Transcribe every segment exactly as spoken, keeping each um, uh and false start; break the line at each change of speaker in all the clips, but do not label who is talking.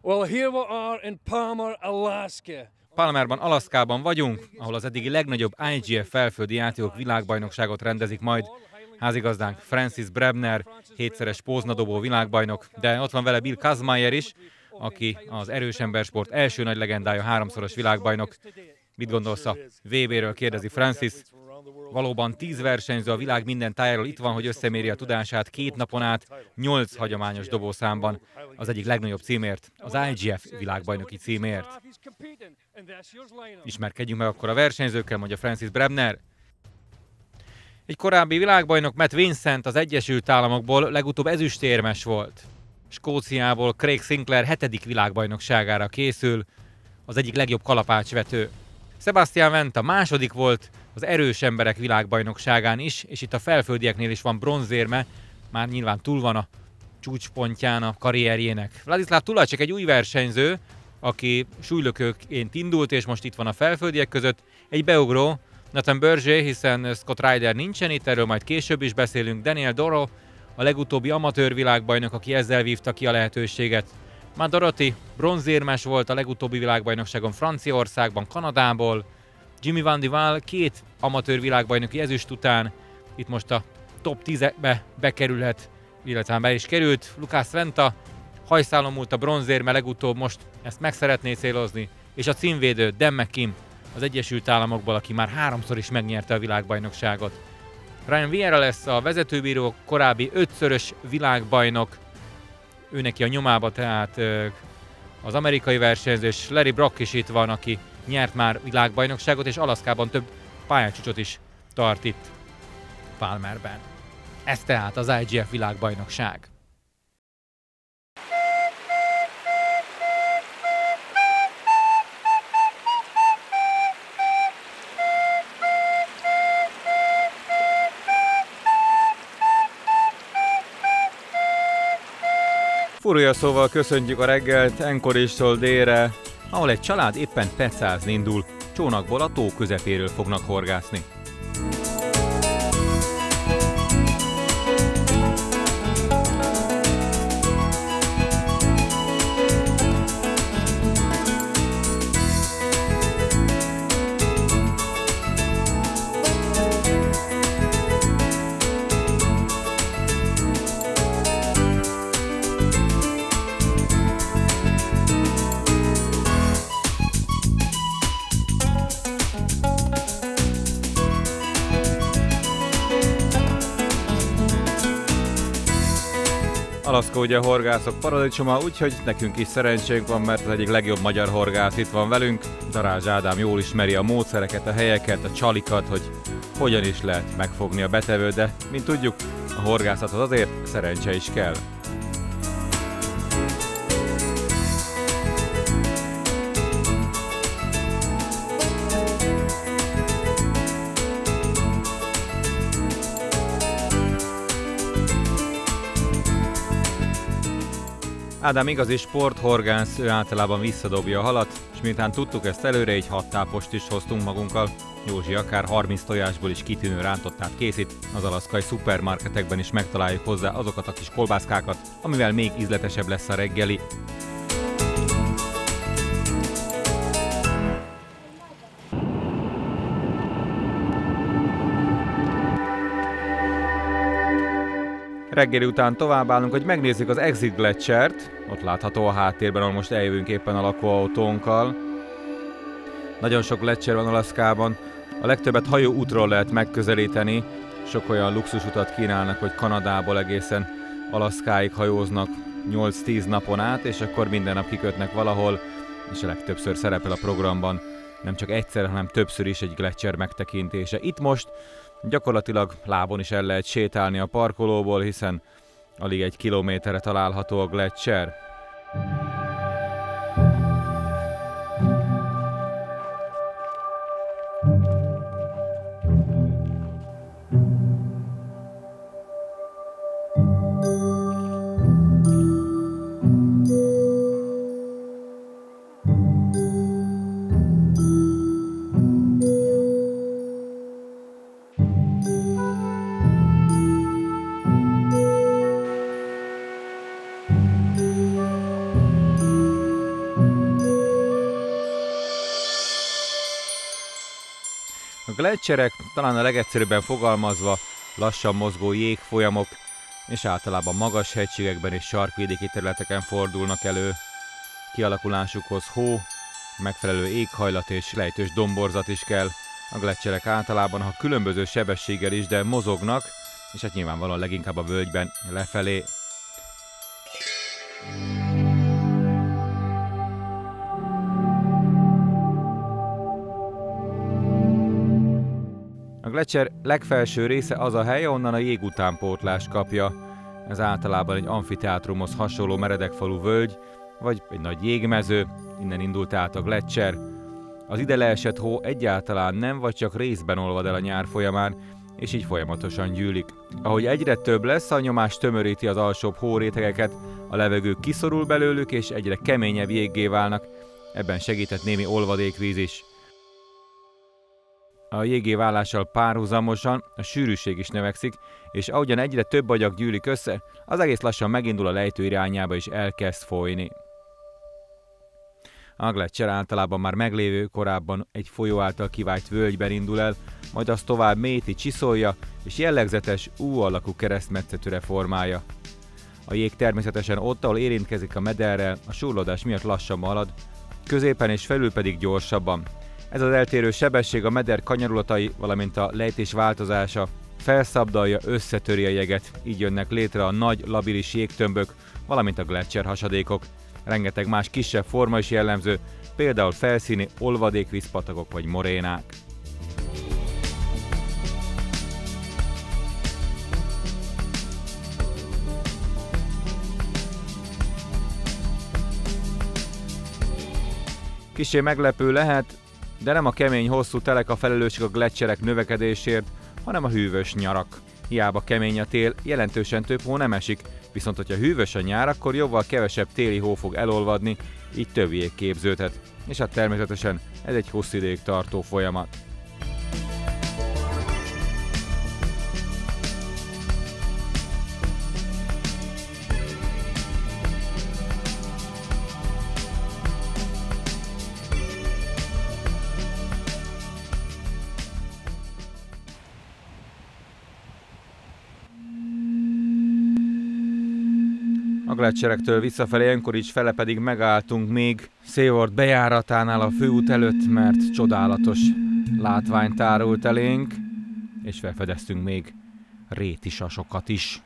Well, here we are in Palmer, Alaska.
Palmerban, Alaszkában vagyunk, ahol az eddigi legnagyobb I G F felföldi játékok világbajnokságot rendezik majd. Házigazdánk Francis Brebner, hétszeres póznadobó világbajnok, de ott van vele Bill Kazmaier is, aki az erős embersport első nagy legendája, háromszoros világbajnok. Mit gondolsz a vé béről, kérdezi Francis. Valóban tíz versenyző a világ minden tájáról itt van, hogy összeméri a tudását két napon át, nyolc hagyományos dobószámban, az egyik legnagyobb címért, az I G F világbajnoki címért. Ismerkedjünk meg akkor a versenyzőkkel, mondja Francis Brebner. Egy korábbi világbajnok, Matt Vincent az Egyesült Államokból legutóbb ezüstérmes volt. Skóciából Craig Sinclair hetedik világbajnokságára készül, az egyik legjobb kalapácsvető. Sebastian Venta második volt az erős emberek világbajnokságán is, és itt a felföldieknél is van bronzérme, már nyilván túl van a csúcspontján a karrierjének. Vladislav Tulacek egy új versenyző, aki súlylökőként indult, és most itt van a felföldiek között. Egy beugró, Nathan Berger, hiszen Scott Ryder nincsen itt, erről majd később is beszélünk. Daniel Doro, a legutóbbi amatőr világbajnok, aki ezzel vívta ki a lehetőséget. Matt Doherty bronzérmes volt a legutóbbi világbajnokságon Franciaországban, Kanadából. Jimmy Van de Waal két amatőr világbajnoki ezüst után itt most a top tízbe bekerülhet, illetve be is került. Lucas Venta hajszálon múlt a bronzérme legutóbb, most ezt meg szeretné célozni. És a címvédő Dan McKim az Egyesült Államokból, aki már háromszor is megnyerte a világbajnokságot. Ryan Vieira lesz a vezetőbíró, korábbi ötszörös világbajnok. Őneki a nyomába tehát az amerikai versenyző, és Larry Brock is itt van, aki nyert már világbajnokságot, és Alaszkában több pályácsúcsot is tart itt Palmerben. Ez tehát az I G F világbajnokság. Furúja szóval köszöntjük a reggelt Anchorage-tól délre, ahol egy család éppen pecázni indul, csónakból a tó közepéről fognak horgászni. Alaszka ugye a horgászok paradicsoma, úgyhogy nekünk is szerencsénk van, mert az egyik legjobb magyar horgász itt van velünk. Darázs Ádám jól ismeri a módszereket, a helyeket, a csalikat, hogy hogyan is lehet megfogni a betevőt, de mint tudjuk, a horgászathoz azért szerencse is kell. Ádám igazi sporthorgász, ő általában visszadobja a halat, és miután tudtuk ezt előre, így hat tápost is hoztunk magunkkal. Józsi akár harminc tojásból is kitűnő rántottát készít, az alaszkai szupermarketekben is megtaláljuk hozzá azokat a kis kolbászkákat, amivel még ízletesebb lesz a reggeli. Reggeli után továbbállunk, hogy megnézzük az Exit Gletscher-t, ott látható a háttérben, ahol most eljövünk éppen a lakóautónkkal. Nagyon sok gletscher van Alaszkában, a legtöbbet hajóútról lehet megközelíteni, sok olyan luxusutat kínálnak, hogy Kanadából egészen Alaszkáig hajóznak nyolc-tíz napon át, és akkor minden nap kikötnek valahol, és a legtöbbször szerepel a programban, nem csak egyszer, hanem többször is egy gletscher megtekintése. Itt most gyakorlatilag lábon is el lehet sétálni a parkolóból, hiszen alig egy kilométerre található a gletscher. A gleccserek talán a legegyszerűbben fogalmazva lassan mozgó jégfolyamok, és általában magas hegységekben és sarkvidéki területeken fordulnak elő. Kialakulásukhoz hó, megfelelő éghajlat és lejtős domborzat is kell. A gleccserek általában, ha különböző sebességgel is, de mozognak, és hát nyilvánvalóan leginkább a völgyben lefelé. A gleccser legfelső része az a hely, onnan a jégutánpótlást kapja. Ez általában egy amfiteátrumhoz hasonló meredekfalú völgy, vagy egy nagy jégmező, innen indult át a gleccser. Az ide leesett hó egyáltalán nem, vagy csak részben olvad el a nyár folyamán, és így folyamatosan gyűlik. Ahogy egyre több lesz, a nyomás tömöríti az alsóbb hórétegeket, a levegő kiszorul belőlük, és egyre keményebb jéggé válnak, ebben segített némi olvadékvíz is. A jégé válással párhuzamosan a sűrűség is növekszik, és ahogyan egyre több agyag gyűlik össze, az egész lassan megindul a lejtő irányába és elkezd folyni. A gleccser általában már meglévő, korábban egy folyó által kivált völgyben indul el, majd azt tovább mélyíti, csiszolja, és jellegzetes U alakú keresztmetszetűre formálja. A jég természetesen ott, ahol érintkezik a mederrel, a súrlódás miatt lassan halad, középen és felül pedig gyorsabban. Ez az eltérő sebesség a meder kanyarulatai, valamint a lejtés változása felszabdalja, összetöri a jeget, így jönnek létre a nagy, labilis jégtömbök, valamint a gleccser hasadékok. Rengeteg más kisebb forma is jellemző, például felszíni olvadékvízpatakok vagy morénák. Kissé meglepő lehet, de nem a kemény, hosszú telek a felelősek a gleccserek növekedésért, hanem a hűvös nyarak. Hiába kemény a tél, jelentősen több hó nem esik, viszont hogyha hűvös a nyár, akkor jóval kevesebb téli hó fog elolvadni, így több jég képződhet. És hát természetesen ez egy hosszú ideig tartó folyamat. A gleccserektől visszafelé Anchorage-fele pedig megálltunk még Seward bejáratánál a főút előtt, mert csodálatos látvány tárult elénk, és felfedeztünk még rétisasokat is.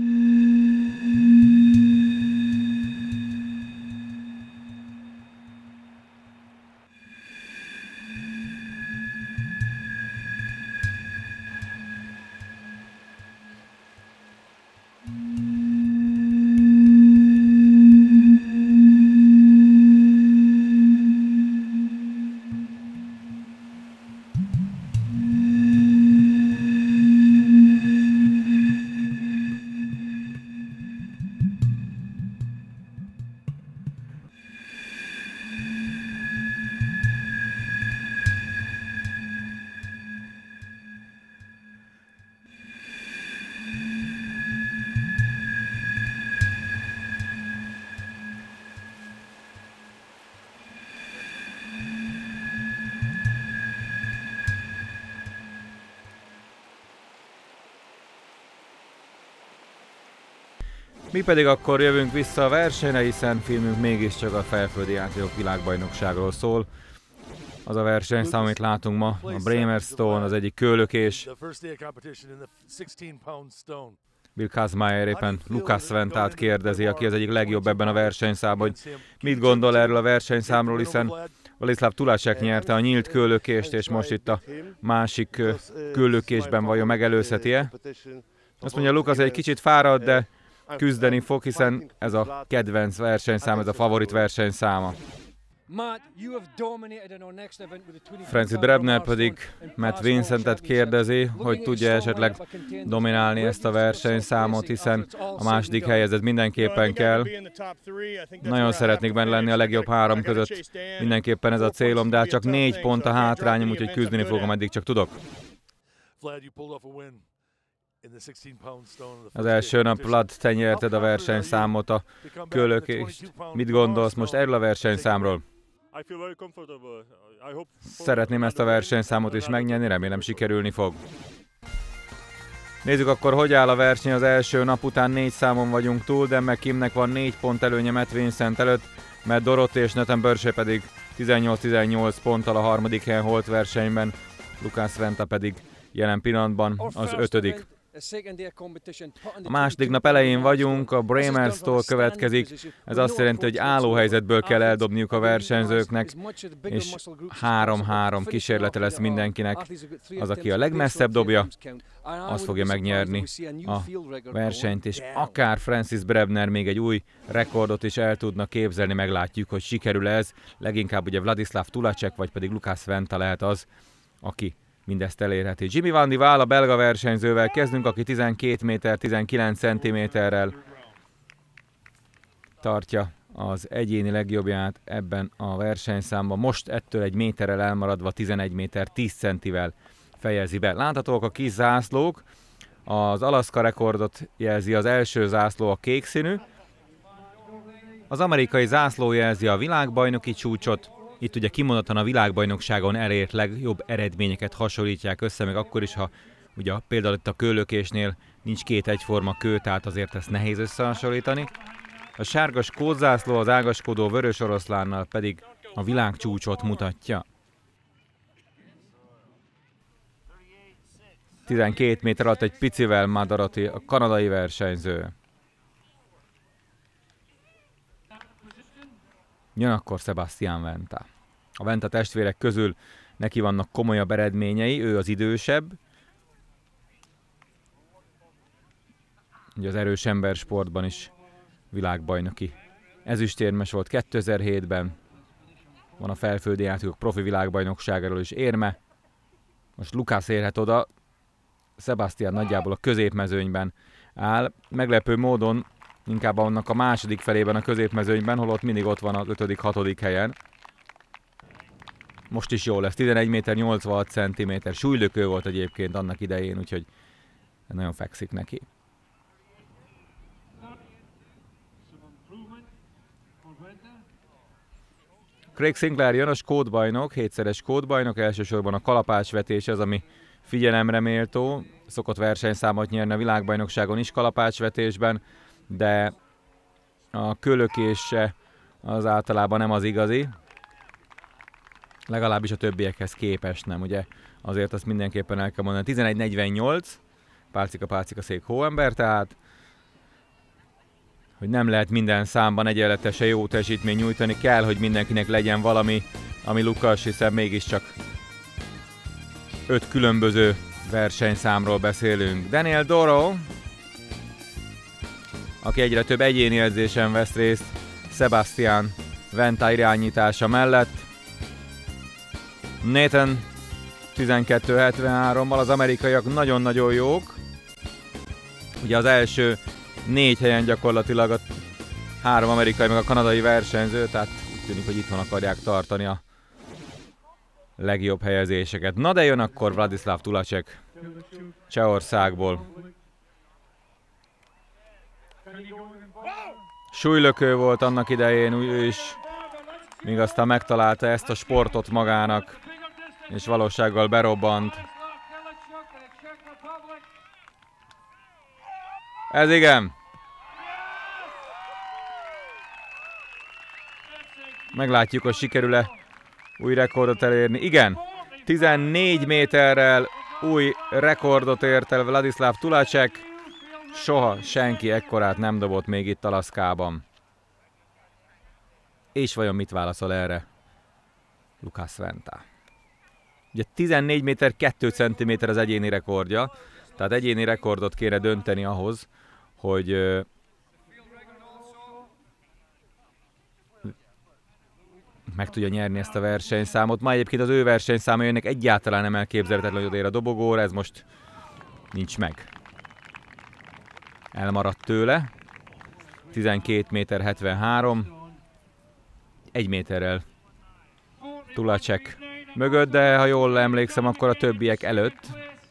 Mi pedig akkor jövünk vissza a versenyre, hiszen filmünk mégiscsak a Felföldi Játékok világbajnokságról szól. Az a versenyszám, amit látunk ma, a Braemar Stone, az egyik kőlökés. Bill Kazmaier éppen Lucas Ventát kérdezi, aki az egyik legjobb ebben a versenyszámban, hogy mit gondol erről a versenyszámról, hiszen Vladislav Tulasek nyerte a nyílt kőlökést, és most itt a másik kőlökésben vajon megelőzheti-e. Azt mondja, Lucas egy kicsit fáradt, de küzdeni fog, hiszen ez a kedvenc versenyszám, ez a favorit versenyszáma. Francis Brebner pedig Matt Vincentet kérdezi, hogy tudja esetleg dominálni ezt a versenyszámot, hiszen a második helyezett mindenképpen kell. Nagyon szeretnék benne lenni a legjobb három között, mindenképpen ez a célom, de hát csak négy pont a hátrányom, úgyhogy küzdeni fogom, eddig csak tudok. Az első nap, Vlad, te nyerted a versenyszámot, a kőlökést. Mit gondolsz most erről a versenyszámról? Szeretném ezt a versenyszámot is megnyerni, remélem sikerülni fog. Nézzük akkor, hogy áll a verseny. Az első nap után négy számon vagyunk túl, de McKimnek van négy pont előnye Matt Vincent előtt, mert Dorothy és Nathan Burchey pedig tizennyolc tizennyolc ponttal a harmadik helyen holt versenyben, Lucas Venta pedig jelen pillanatban az ötödik. A második nap elején vagyunk, a Bremers-tól következik, ez azt jelenti, hogy állóhelyzetből kell eldobniuk a versenyzőknek, és három-három kísérlete lesz mindenkinek. Az, aki a legmesszebb dobja, az fogja megnyerni a versenyt, és akár Francis Brebner még egy új rekordot is el tudna képzelni, meglátjuk, hogy sikerül ez. Leginkább ugye Vladislav Tulacek, vagy pedig Lucas Venta lehet az, aki mindezt elérheti. Jimmy Van de Waal a belga versenyzővel kezdünk, aki tizenkét méter tizenkilenc centiméterrel tartja az egyéni legjobbját ebben a versenyszámban. Most ettől egy méterrel elmaradva tizenegy méter tíz centivel fejezi be. Láthatóak a kis zászlók, az Alaska rekordot jelzi az első zászló, a kék színű. Az amerikai zászló jelzi a világbajnoki csúcsot. Itt ugye kimondottan a világbajnokságon elért legjobb eredményeket hasonlítják össze, meg akkor is, ha ugye például itt a kőlökésnél nincs két egyforma kő, tehát azért ezt nehéz összehasonlítani. A sárga skótzászló az ágaskodó vörös oroszlánnal pedig a világcsúcsot mutatja. tizenkét méter alatt egy picivel Madarati, a kanadai versenyző. Jön akkor Sebastian Venta. A Venta testvérek közül neki vannak komolyabb eredményei, ő az idősebb. Ugye az erős ember sportban is világbajnoki ezüstérmes volt kétezer-hétben. Van a felföldi játékok profi világbajnokságáról is érme. Most Lucas érhet oda. Sebastian nagyjából a középmezőnyben áll. Meglepő módon inkább annak a második felében a középmezőnyben, holott mindig ott van az ötödik hatodik helyen. Most is jó lesz, tizenegy méter nyolcvanhat centiméter. Súlylökő volt egyébként annak idején, úgyhogy nagyon fekszik neki. Craig Sinclair jön, a skótbajnok, hétszeres skótbajnok, elsősorban a kalapácsvetés az, ami figyelemre méltó. Szokott versenyszámot nyerni a világbajnokságon is kalapácsvetésben, de a kölökése az általában nem az igazi. Legalábbis a többiekhez képest nem, ugye? Azért azt mindenképpen el kell mondani. tizenegy negyvennyolc, pálcika pálcika szék hóember, tehát hogy nem lehet minden számban egyenletesen jó teljesítmény nyújtani, kell, hogy mindenkinek legyen valami, ami Lucas, hiszen mégiscsak öt különböző versenyszámról beszélünk. Daniel Doro, aki egyre több egyéni edzésen vesz részt Sebastian Venta irányítása mellett. Nathan tizenkettő hetvenhárommal az amerikaiak nagyon-nagyon jók. Ugye az első négy helyen gyakorlatilag a három amerikai meg a kanadai versenyző, tehát úgy tűnik, hogy itthon akarják tartani a legjobb helyezéseket. Na de jön akkor Vladislav Tulacek Csehországból. Súlylökő volt annak idején ő is, míg aztán megtalálta ezt a sportot magának, és valósággal berobbant. Ez igen. Meglátjuk, hogy sikerül-e új rekordot elérni. Igen, tizennégy méterrel új rekordot ért el Vladislav Tulacek. Soha senki ekkorát nem dobott még itt Alaszkában. És vajon mit válaszol erre Lucas Venta? Ugye tizennégy méter kettő centiméter az egyéni rekordja, tehát egyéni rekordot kéne dönteni ahhoz, hogy meg tudja nyerni ezt a versenyszámot. Ma egyébként az ő versenyszáma jönnek egyáltalán nem elképzelhetetlen, hogy odér a dobogóra, ez most nincs meg. Elmaradt tőle. tizenkét méter hetvenhárom. Egy méterrel Tulacek mögött, de ha jól emlékszem, akkor a többiek előtt.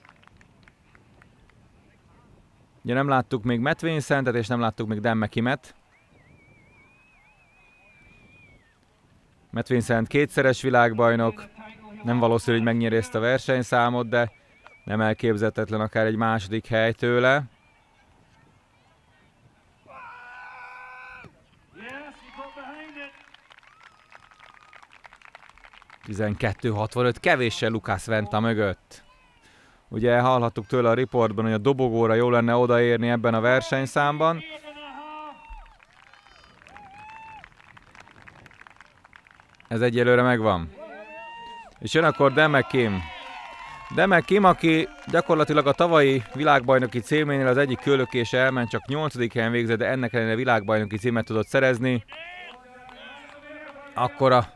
Ugye nem láttuk még Matt Vincentet, és nem láttuk még Dan McKimmet. Matt Vincent kétszeres világbajnok, nem valószínű, hogy megnyeri ezt a versenyszámot, de nem elképzelhetetlen akár egy második hely tőle. tizenkettő hatvanöt, kevéssel Lucas Venta mögött. Ugye hallhattuk tőle a riportban, hogy a dobogóra jó lenne odaérni ebben a versenyszámban. Ez egyelőre megvan. És jön akkor Dan McKim. Dan McKim, aki gyakorlatilag a tavalyi világbajnoki címénél az egyik kőlökése elment, csak nyolcadik helyen végzett, de ennek ellenére világbajnoki címet tudott szerezni. Akkor a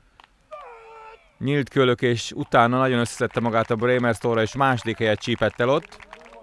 nyílt kőlökés utána nagyon összeszedte magát a Bremerstore-ra, és második helyet csípett el ott.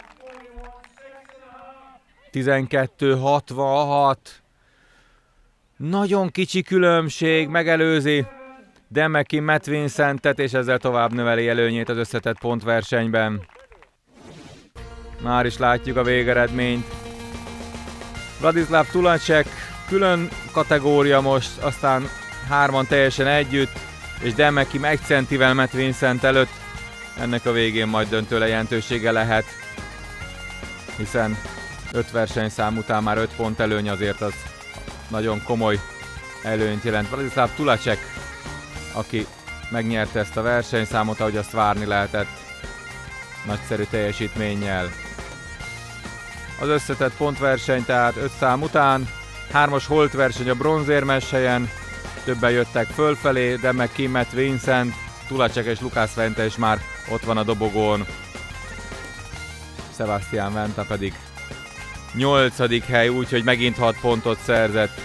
tizenkettő hatvanhat. Nagyon kicsi különbség, megelőzi Dan McKim Matt Vincentet, és ezzel tovább növeli előnyét az összetett pontversenyben. Már is látjuk a végeredményt. Vladislav Tulacek külön kategória most, aztán hárman teljesen együtt, és Dan McKim egy centivel Matt Vincent előtt. Ennek a végén majd döntő jelentősége lehet, hiszen öt versenyszám után már öt pont előny, azért az nagyon komoly előnyt jelent. Vladislav Tulacek, aki megnyerte ezt a versenyszámot, ahogy azt várni lehetett, nagyszerű teljesítménnyel. Az összetett pontverseny tehát öt szám után, hármas holt verseny a bronzérmes helyen, többen jöttek fölfelé, de meg Kim, Matt Vincent, Tulacek és Lucas Venta is már ott van a dobogón. Sebastian Venta pedig nyolcadik hely, úgyhogy megint hat pontot szerzett.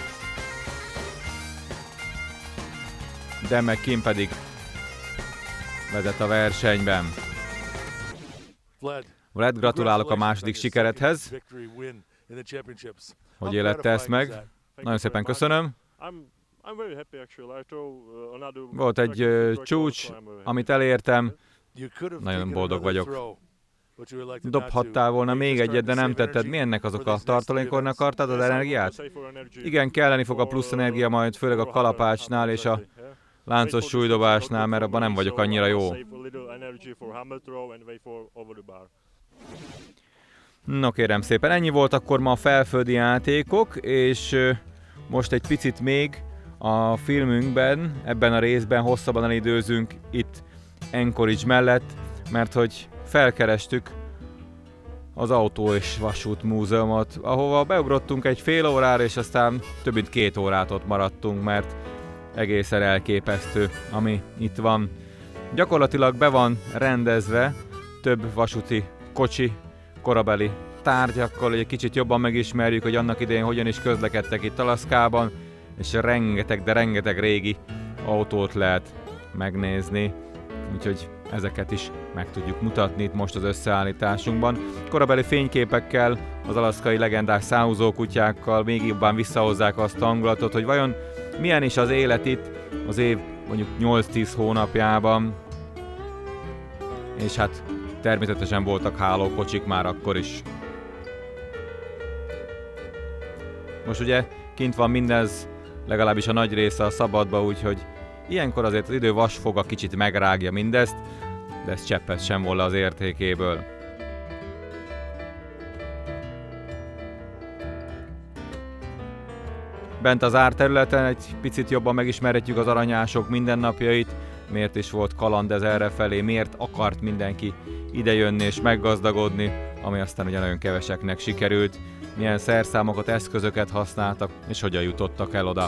De meg Kim pedig vezet a versenyben. Vlad, gratulálok a második sikeredhez. Hogy élette ezt meg? Nagyon szépen köszönöm. Volt egy uh, csúcs, amit elértem. Nagyon boldog vagyok. Dobhattál volna még egyet, de nem tetted. Mi ennek azok a tartalékolni akartad az energiát? Igen, kelleni fog a plusz energia majd, főleg a kalapácsnál és a láncos súlydobásnál, mert abban nem vagyok annyira jó. No kérem szépen, ennyi volt akkor ma a felföldi játékok, és most egy picit még a filmünkben, ebben a részben hosszabban elidőzünk itt Anchorage mellett, mert hogy felkerestük az Autó és Vasút Múzeumot, ahova beugrottunk egy fél órára, és aztán több mint két órát ott maradtunk, mert egészen elképesztő, ami itt van. Gyakorlatilag be van rendezve több vasúti kocsi, korabeli tárgyakkal, hogy egy kicsit jobban megismerjük, hogy annak idején hogyan is közlekedtek itt Alaszkában, és rengeteg, de rengeteg régi autót lehet megnézni, úgyhogy ezeket is meg tudjuk mutatni itt most az összeállításunkban. Korabeli fényképekkel, az alaszkai legendás száhúzó kutyákkal még jobban visszahozzák azt a hangulatot, hogy vajon milyen is az élet itt az év mondjuk nyolc-tíz hónapjában. És hát természetesen voltak hálókocsik már akkor is. Most ugye kint van mindez, legalábbis a nagy része a szabadba, úgyhogy ilyenkor azért az idő vasfoga kicsit megrágja mindezt, de ez cseppet sem vol le az értékéből. Bent az árterületen egy picit jobban megismerhetjük az aranyások mindennapjait, miért is volt kaland ez errefelé, miért akart mindenki idejönni és meggazdagodni, ami aztán ugye nagyon keveseknek sikerült, milyen szerszámokat, eszközöket használtak, és hogyan jutottak el oda.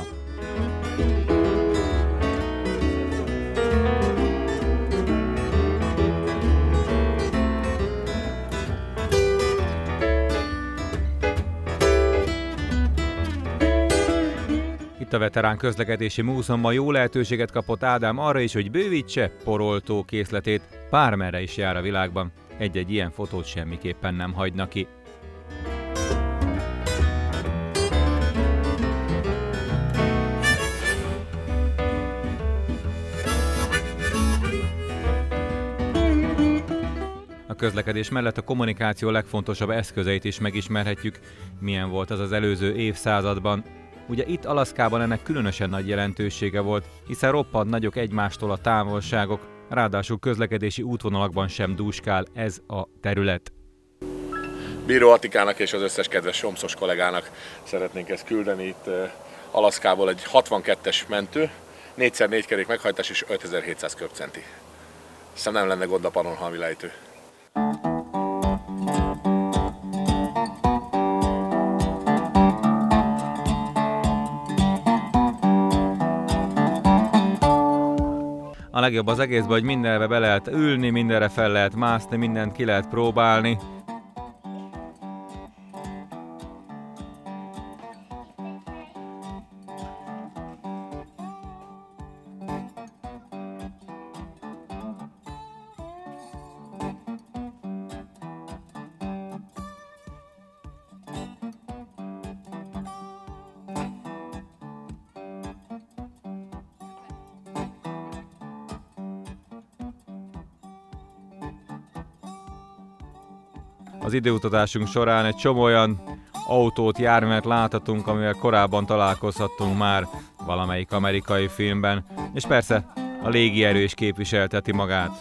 Itt a Veterán Közlekedési Múzeumban jó lehetőséget kapott Ádám arra is, hogy bővítse poroltó készletét, bármerre is jár a világban. Egy-egy ilyen fotót semmiképpen nem hagyna ki. A közlekedés mellett a kommunikáció legfontosabb eszközeit is megismerhetjük, milyen volt az az előző évszázadban. Ugye itt Alaszkában ennek különösen nagy jelentősége volt, hiszen roppant nagyok egymástól a távolságok, ráadásul közlekedési útvonalakban sem dúskál ez a terület.
Bíró Attikának és az összes kedves somszos kollégának szeretnénk ezt küldeni. Itt Alaszkából egy hatvankettes mentő, négy szer négy kerék meghajtás és ötezer-hétszáz köbcenti. Hiszem nem lenne gond a Pannonhalmi lejtő.
A legjobb az egészben, hogy mindenre be lehet ülni, mindenre fel lehet mászni, mindent ki lehet próbálni. Az időutazásunk során egy csomó olyan autót, járművet láthatunk, amivel korábban találkozhattunk már valamelyik amerikai filmben, és persze a légierő is képviselteti magát.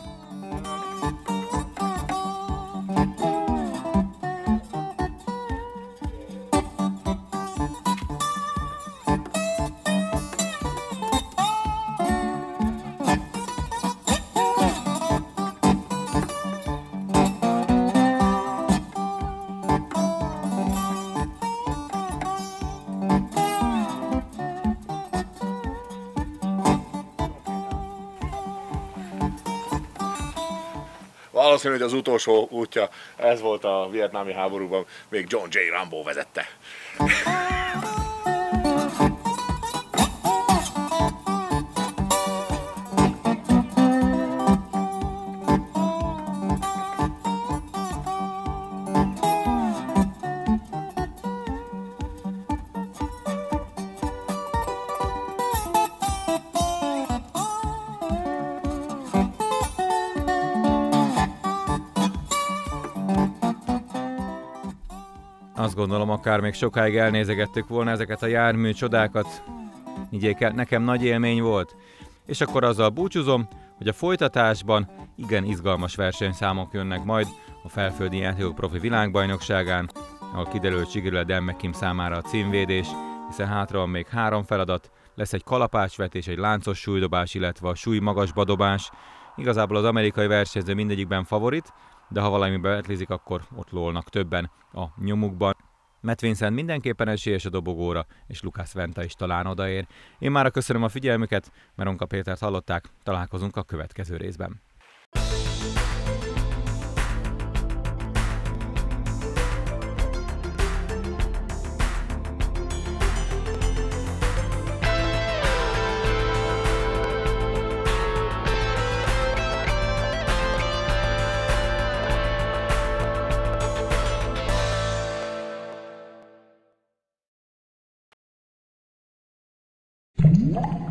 Valószínű, hogy az utolsó útja ez volt a vietnámi háborúban, még John J. Rambo vezette.
Azt gondolom, akár még sokáig elnézegettük volna ezeket a jármű csodákat. Így nekem nagy élmény volt. És akkor azzal búcsúzom, hogy a folytatásban igen izgalmas versenyszámok jönnek majd a Felföldi Játékok Profi Világbajnokságán, ahol kiderül, hogy sikerül a Dan McKim számára a címvédés, hiszen hátra van még három feladat, lesz egy kalapácsvetés, egy láncos súlydobás, illetve a súly magasbadobás. Igazából az amerikai versenyző mindegyikben favorit, de ha valami bevetlizik, akkor ott lólnak többen a nyomukban. Matt Vincent mindenképpen esélyes a dobogóra, és Lukász Venta is talán odaér. Én mára köszönöm a figyelmüket, Meronka Pétert hallották, találkozunk a következő részben.
What?